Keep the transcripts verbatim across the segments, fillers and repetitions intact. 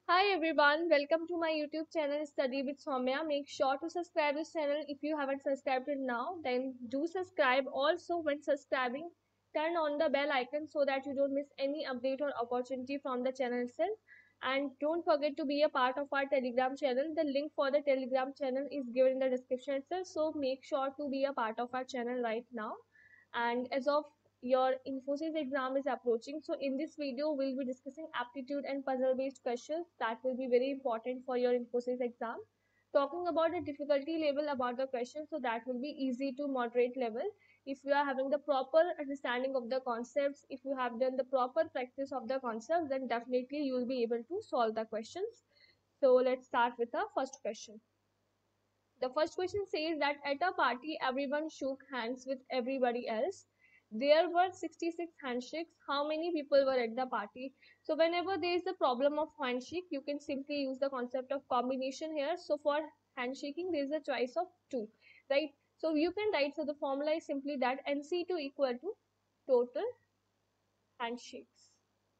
Hi everyone, welcome to my YouTube channel Study with Soumya. Make sure to subscribe this channel if you haven't subscribed it now. Then do subscribe. Also, when subscribing, turn on the bell icon so that you don't miss any update or opportunity from the channel itself. And don't forget to be a part of our Telegram channel. The link for the Telegram channel is given in the description itself. So make sure to be a part of our channel right now. And as of your Infosys exam is approaching, so in this video we'll be discussing aptitude and puzzle based questions that will be very important for your Infosys exam. Talking about the difficulty level about the question, so that will be easy to moderate level. If you are having the proper understanding of the concepts, if you have done the proper practice of the concepts, then definitely you will be able to solve the questions. So let's start with the first question. The first question says that at a party, everyone shook hands with everybody else. There were sixty-six handshakes. How many people were at the party? So whenever there is a problem of handshake, you can simply use the concept of combination here. So for handshaking, there is a choice of two, right? So you can write, so the formula is simply that N C two equal to total handshakes.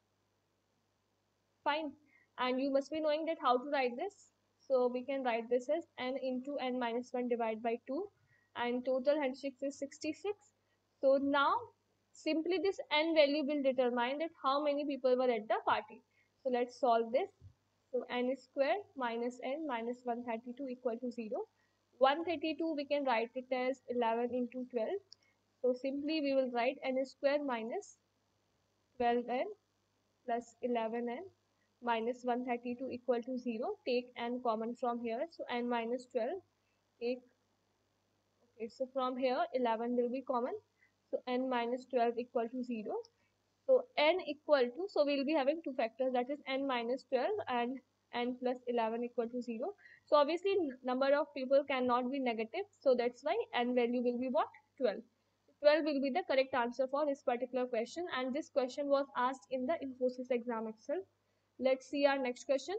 Fine. And you must be knowing that how to write this. So we can write this as n into n minus one divided by two, and total handshakes is sixty-six. So now simply this n value will determine that how many people were at the party. So let's solve this. So n square minus n minus one hundred thirty-two equal to zero. one hundred thirty-two we can write it as eleven into twelve. So simply we will write n square minus twelve n plus eleven n minus one hundred thirty-two equal to zero. Take n common from here. So n minus twelve. Take, okay, so from here eleven will be common. So n minus twelve equal to zero. So n equal to, so we'll be having two factors, that is n minus twelve and n plus eleven equal to zero. So obviously number of people cannot be negative. So that's why n value will be what? twelve. twelve will be the correct answer for this particular question, and this question was asked in the Infosys exam itself. Let's see our next question.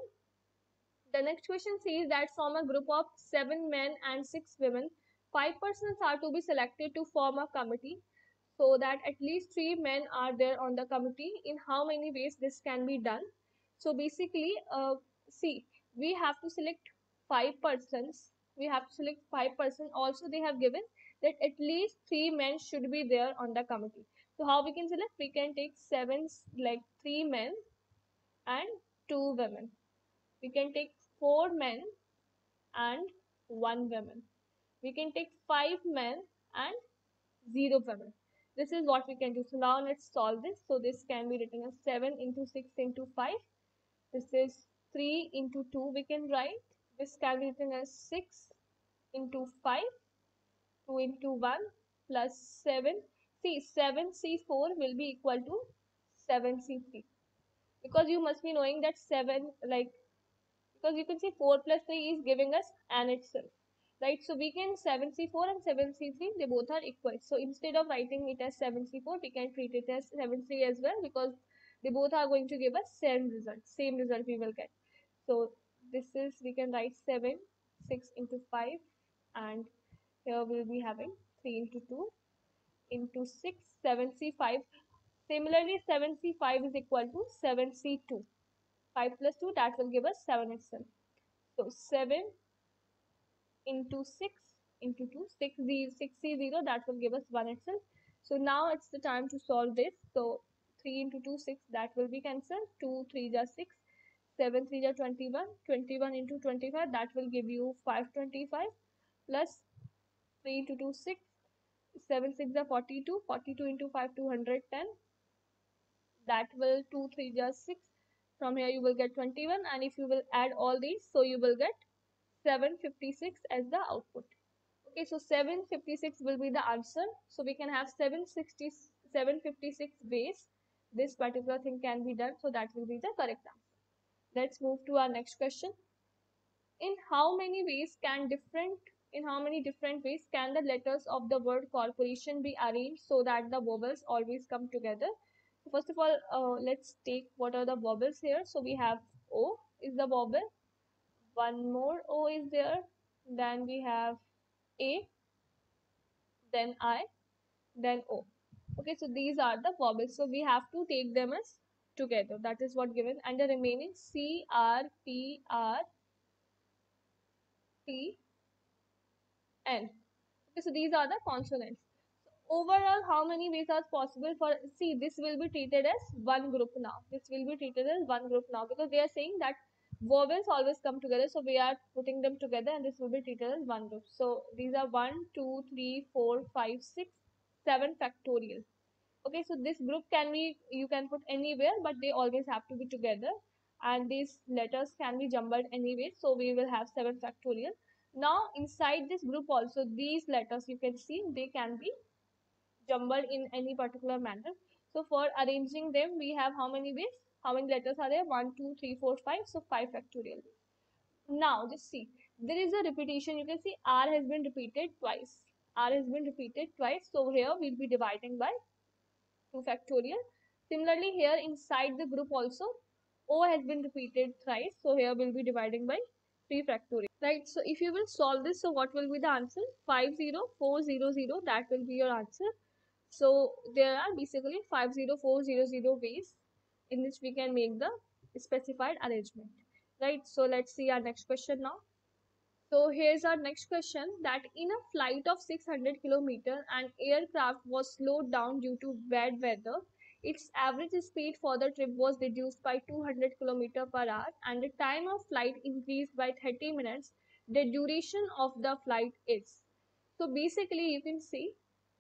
The next question says that from a group of seven men and six women, five persons are to be selected to form a committee, so that at least three men are there on the committee. In how many ways this can be done? So basically, uh, see, we have to select five persons. We have to select five persons. Also, they have given that at least three men should be there on the committee. So how we can select? We can take seven, like three men and two women. We can take four men and one woman. We can take five men and zero women. This is what we can do. So now let's solve this. So this can be written as seven into six into five. This is three into two we can write. This can be written as six into five. two into one plus seven. See, seven C four will be equal to seven C three. Because you must be knowing that seven, like, because you can see four plus three is giving us n itself, right? So we can seven C four and seven C three, they both are equal. So instead of writing it as seven C four, we can treat it as seven C as well, because they both are going to give us same result, same result we will get. So this is, we can write seven, six into five, and here we'll be having three into two into six, seven C five. Similarly, seven C five is equal to seven C two. five plus two, that will give us seven itself. So seven into six into two, six, six C zero, that will give us one itself. So now it's the time to solve this. So three into two, six, that will be cancelled. two, three are six, seven, three are twenty-one, twenty-one into twenty-five, that will give you five hundred twenty-five, plus three into two, six, seven, six are forty-two, forty-two into five, two hundred ten, that will two, three are six. From here you will get twenty-one, and if you will add all these, so you will get seven hundred fifty-six as the output. Okay, so seven hundred fifty-six will be the answer. So we can have seven hundred sixty, seven hundred fifty-six ways this particular thing can be done. So that will be the correct answer. Let's move to our next question. In how many ways can different in how many different ways can the letters of the word corporation be arranged so that the vowels always come together? So first of all, uh, let's take what are the vowels here. So we have O is the vowel, one more O is there, then we have A, then I, then O. Okay, so these are the vowels. So we have to take them as together. That is what given. And the remaining C, R, P, R, T, N. Okay, so these are the consonants. Overall, how many ways are possible for, see, this will be treated as one group now. This will be treated as one group now because they are saying that vowels always come together. So we are putting them together and this will be treated as one group. So these are one, two, three, four, five, six, seven factorial. Okay, so this group can be, you can put anywhere, but they always have to be together. And these letters can be jumbled anyway. So we will have seven factorial. Now inside this group also, these letters you can see, they can be jumbled in any particular manner. So for arranging them, we have how many ways? How many letters are there? One, two, three, four, five. So five factorial. Now just see, there is a repetition. You can see R has been repeated twice. R has been repeated twice. So here we'll be dividing by two factorial. Similarly, here inside the group also, O has been repeated thrice. So here we'll be dividing by three factorial. Right. So if you will solve this, so what will be the answer? five zero four zero zero. That will be your answer. So there are basically five zero four zero zero ways in which we can make the specified arrangement. Right. So let's see our next question now. So here's our next question, that in a flight of six hundred kilometers, an aircraft was slowed down due to bad weather. Its average speed for the trip was reduced by two hundred kilometers per hour and the time of flight increased by thirty minutes. The duration of the flight is. So basically you can see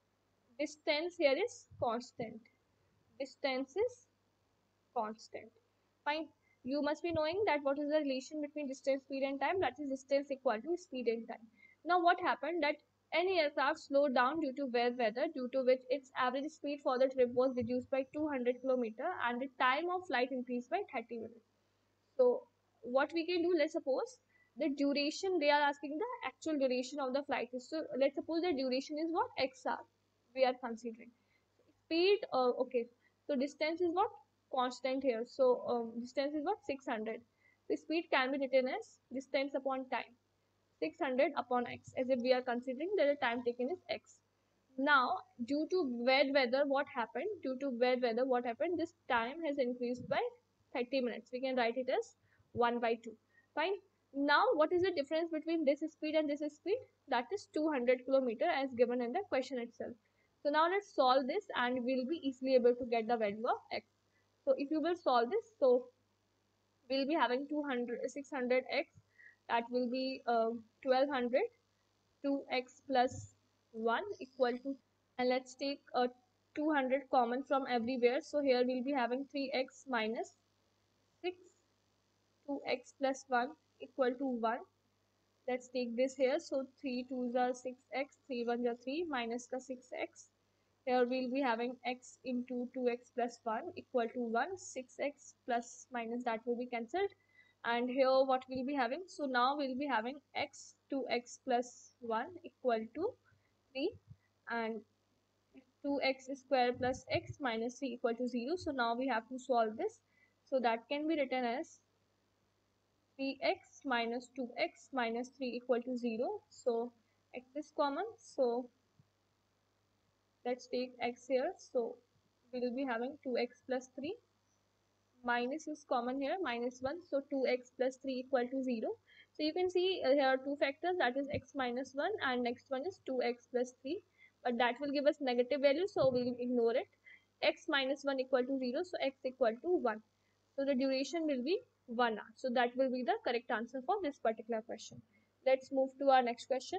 distance here is constant. Distance is constant. Fine. You must be knowing that what is the relation between distance, speed and time. That is distance equal to speed and time. Now what happened that any aircraft slowed down due to bad weather, due to which its average speed for the trip was reduced by two hundred kilometers and the time of flight increased by thirty minutes. So what we can do, let's suppose the duration, they are asking the actual duration of the flight is. So let's suppose the duration is what? X R we are considering. Speed, uh, okay, so distance is what? Constant here. So um, distance is what? six hundred. The speed can be written as distance upon time, six hundred upon x, as if we are considering that the time taken is x. Now due to bad weather, what happened? Due to bad weather, what happened? This time has increased by thirty minutes. We can write it as one by two. Fine. Now what is the difference between this speed and this speed? That is two hundred kilometer as given in the question itself. So now let's solve this and we'll be easily able to get the value of x. So if you will solve this, so we'll be having two hundred, six hundred x, that will be uh, twelve hundred, two x plus one equal to, and let's take a uh, two hundred common from everywhere. So here we'll be having three x minus six, two x plus one equal to one. Let's take this here. So three twos are six x, three ones are three minus the six x. Here we'll be having x into two x plus one equal to one. six x plus minus that will be cancelled. And here what we'll be having? So now we'll be having x, two x plus one equal to three. And two x square plus x minus three equal to zero. So now we have to solve this. So that can be written as three x minus two x minus three equal to zero. So x is common. So let's take x here. So we will be having two x plus three. Minus is common here, minus one. So two x plus three equal to zero. So you can see uh, here are two factors, that is x minus one and next one is two x plus three. But that will give us negative value, so we will ignore it. X minus one equal to zero. So x equal to one. So the duration will be one hour. So that will be the correct answer for this particular question. Let's move to our next question.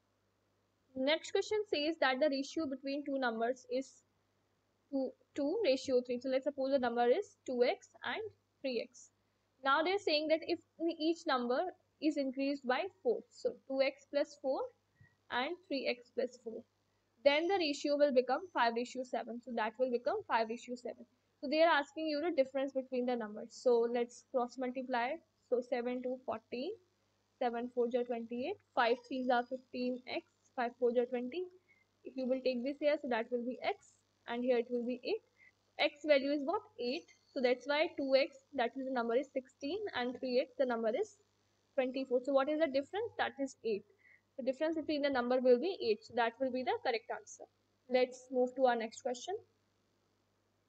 Next question says that the ratio between two numbers is two, two ratio three. So let's suppose the number is two x and three x. Now they're saying that if each number is increased by four, so two x plus four and three x plus four, then the ratio will become five ratio seven. So that will become five ratio seven. So they are asking you the difference between the numbers. So let's cross multiply. So seven to fourteen, seven fours are twenty-eight, five threes are fifteen x, five fours are twenty. If you will take this here, so that will be x and here it will be eight. X value is what? eight. So that's why two x, that is the number is sixteen, and three x, the number is twenty-four. So what is the difference? That is eight. The difference between the number will be eight. So that will be the correct answer. Let's move to our next question.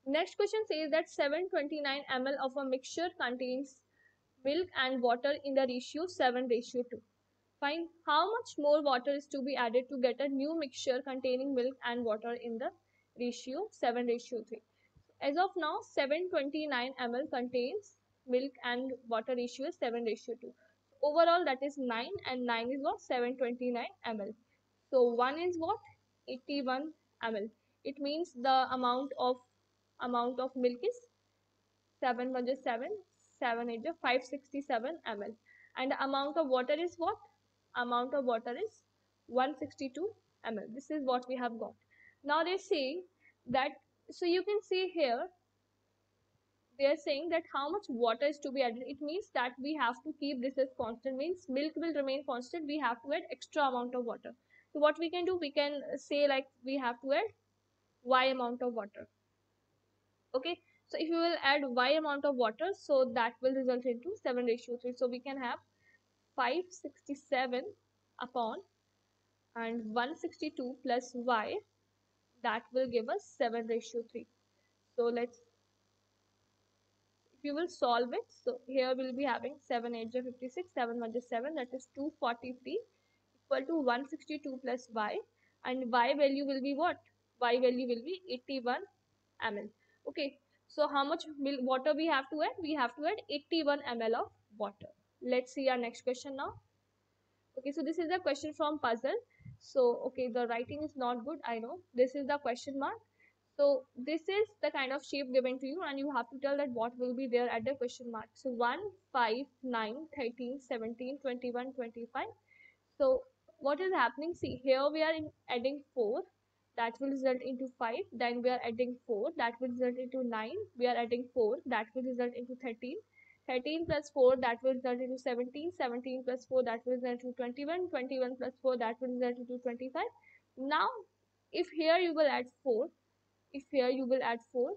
Next question says that seven hundred twenty-nine milliliters of a mixture contains milk and water in the ratio seven ratio two. Find how much more water is to be added to get a new mixture containing milk and water in the ratio seven ratio three. As of now, seven hundred twenty-nine milliliters contains milk and water ratio is seven ratio two. Overall, that is nine, and nine is what? seven hundred twenty-nine milliliters. So one is what? eighty-one milliliters. It means the amount of amount of milk is seven one is seven, seven eight is five hundred sixty-seven milliliters. And the amount of water is what? Amount of water is one hundred sixty-two milliliters. This is what we have got. Now they say that, so you can see here, they are saying that how much water is to be added. It means that we have to keep this as constant, means milk will remain constant, we have to add extra amount of water. So what we can do, we can say like we have to add y amount of water. Okay, so if you will add y amount of water, so that will result into seven ratio three. So we can have five hundred sixty-seven upon and one hundred sixty-two plus y, that will give us seven ratio three. So let's, if you will solve it, so here we'll be having seven eight is fifty-six, seven one is seven, that is two hundred forty-three equal to one hundred sixty-two plus y, and y value will be what? Y value will be eighty-one milliliters. Okay, so how much water we have to add? We have to add eighty-one milliliters of water. Let's see our next question now. Okay, so this is a question from puzzle. So okay, the writing is not good, I know. This is the question mark. So this is the kind of shape given to you, and you have to tell that what will be there at the question mark. So one, five, nine, thirteen, seventeen, twenty-one, twenty-five. So what is happening? See, here we are in adding four, that will result into five. Then we are adding four, that will result into nine. We are adding four, that will result into thirteen. thirteen plus four, that will result into seventeen. seventeen plus four, that will result into twenty-one. twenty-one plus four, that will result into twenty-five. Now, if here you will add four, if here you will add four,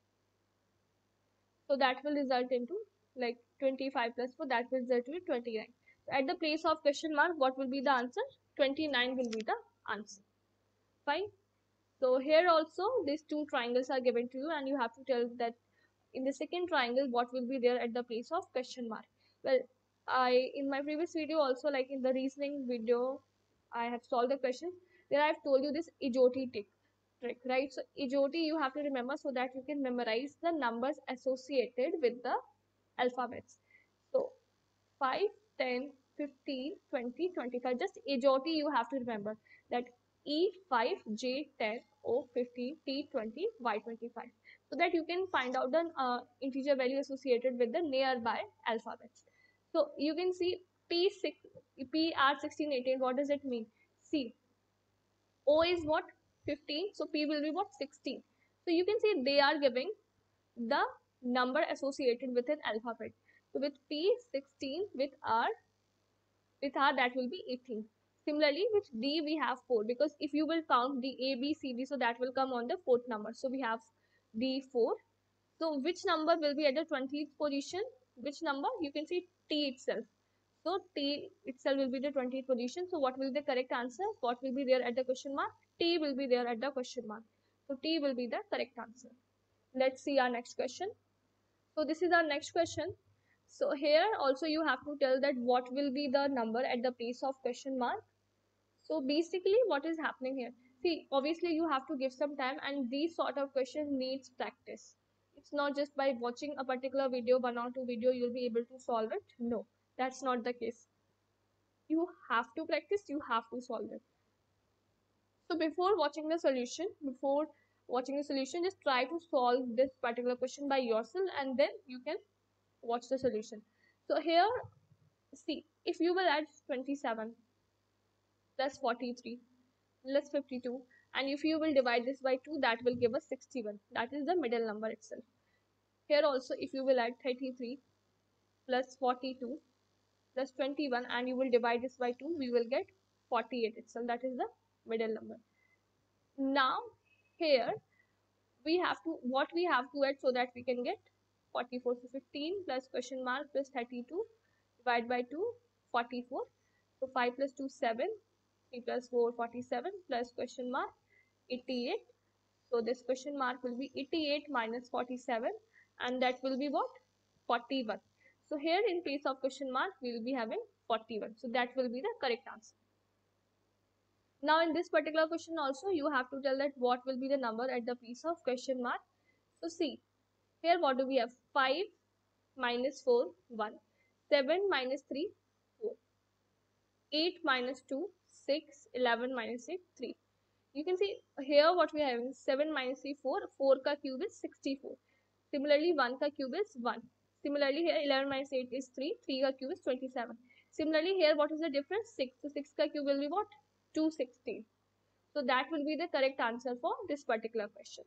so that will result into like twenty-five plus four, that will result into twenty-nine. So at the place of question mark, what will be the answer? twenty-nine will be the answer. Fine. So here also these two triangles are given to you, and you have to tell that in the second triangle what will be there at the place of question mark. Well, I in my previous video also, like in the reasoning video, I have solved the question. There I have told you this Ejoti trick, trick, right? So Ejoti you have to remember so that you can memorize the numbers associated with the alphabets. So five, ten, fifteen, twenty, twenty-five. Just Ejoti you have to remember that E five, J ten, O fifteen, T twenty, Y twenty-five. So that you can find out the uh, integer value associated with the nearby alphabets. So you can see P six, P R sixteen, eighteen. What does it mean? See, O is what? fifteen. So P will be what? sixteen. So you can see they are giving the number associated with an alphabet. So with P sixteen, with R, with R that will be eighteen. Similarly with D we have four, because if you will count the A, B, C, D, so that will come on the fourth number. So we have D four. So which number will be at the twentieth position? Which number? You can see T itself. So T itself will be the twentieth position. So what will be the correct answer? What will be there at the question mark? T will be there at the question mark. So T will be the correct answer. Let's see our next question. So this is our next question. So here also you have to tell that what will be the number at the place of question mark. So basically what is happening here? See, obviously you have to give some time, and these sort of questions needs practice. It's not just by watching a particular video, one or two video, you'll be able to solve it. No, that's not the case. You have to practice, you have to solve it. So before watching the solution, before watching the solution, just try to solve this particular question by yourself, and then you can watch the solution. So here, see, if you will add twenty-seven plus forty-three plus fifty-two, and if you will divide this by two, that will give us sixty-one. That is the middle number itself. Here also, if you will add thirty-three plus forty-two plus twenty-one, and you will divide this by two, we will get forty-eight itself. That is the middle number. Now here we have to, what we have to add so that we can get forty-four. So fifteen plus question mark plus thirty-two divided by two, forty-four. So five plus two, seven. three plus four, forty-seven, plus question mark, eighty-eight. So this question mark will be eighty-eight minus forty-seven, and that will be what? forty-one. So here in place of question mark, we will be having forty-one. So that will be the correct answer. Now in this particular question also, you have to tell that what will be the number at the place of question mark. So see, here what do we have? five minus four, one. seven minus three, four. eight minus two, six. eleven minus eight, three. You can see here what we are having, seven minus three, four. four ka cube is sixty-four. Similarly, one ka cube is one. Similarly, here eleven minus eight is three. three ka cube is twenty-seven. Similarly, here what is the difference? six. So six ka cube will be what? two hundred sixty. So that will be the correct answer for this particular question.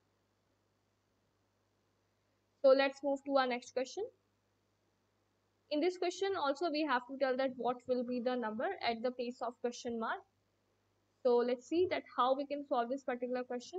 So let's move to our next question. In this question also we have to tell that what will be the number at the place of question mark. So let's see that how we can solve this particular question.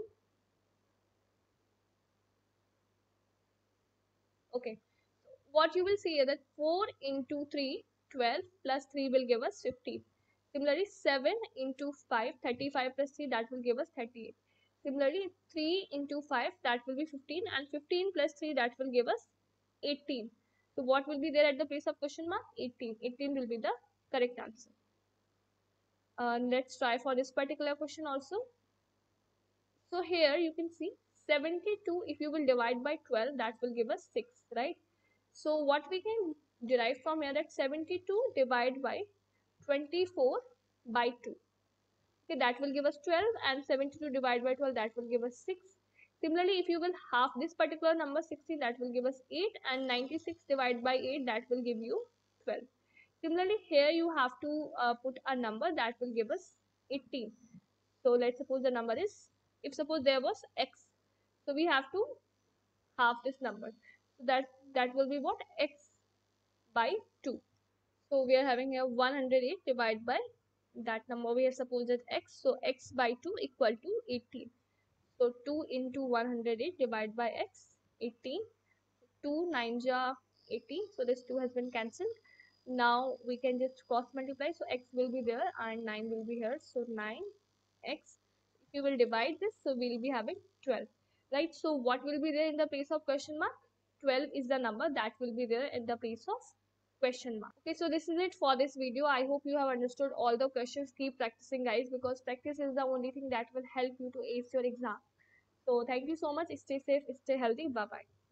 Okay, what you will see is that four into three, twelve, plus three will give us fifteen. Similarly, seven into five, thirty-five plus three, that will give us thirty-eight. Similarly, three into five, that will be fifteen, and fifteen plus three, that will give us eighteen. So what will be there at the place of question mark? eighteen. eighteen will be the correct answer. Uh, let's try for this particular question also. So here you can see seventy-two, if you will divide by twelve, that will give us six, right? So what we can derive from here, that seventy-two divided by twenty-four by two. Okay, that will give us twelve, and seventy-two divided by twelve, that will give us six. Similarly, if you will half this particular number sixty, that will give us eight, and ninety-six divided by eight, that will give you twelve. Similarly, here you have to uh, put a number that will give us eighteen. So let's suppose the number is, if suppose there was x, so we have to half this number. So that that will be what? X by two. So we are having here one hundred eight divided by that number we have supposed as x. So x by two equal to eighteen. So two into one hundred eight divided by x, eighteen. two nines are eighteen. So this two has been cancelled. Now we can just cross multiply. So x will be there and nine will be here. So nine x. If you will divide this, so we'll be having twelve. Right? So what will be there in the place of question mark? twelve is the number that will be there in the place of question mark. Okay, so this is it for this video. I hope you have understood all the questions. Keep practicing, guys, because practice is the only thing that will help you to ace your exam. So thank you so much. Stay safe, stay healthy. Bye bye.